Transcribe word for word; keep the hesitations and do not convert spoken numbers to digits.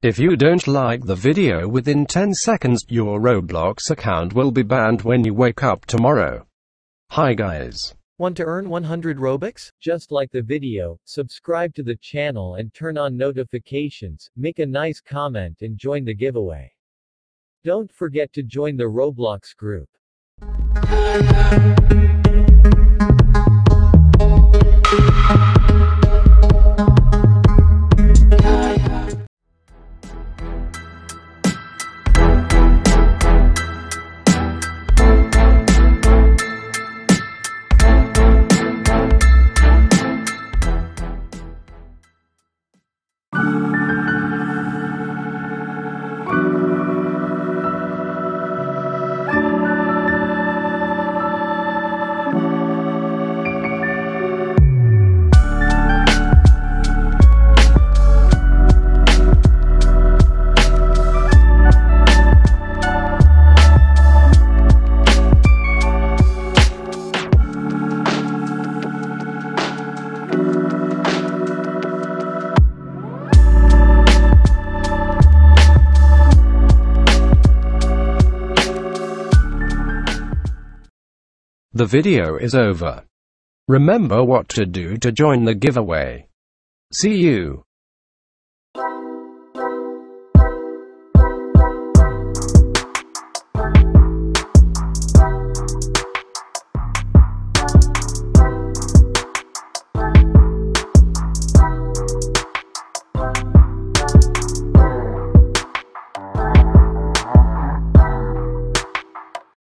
If you don't like the video within ten seconds, your Roblox account will be banned when you wake up tomorrow. Hi guys. Want to earn one hundred Robux? Just like the video, subscribe to the channel and turn on notifications, make a nice comment and join the giveaway. Don't forget to join the Roblox group. The video is over. Remember what to do to join the giveaway. See you.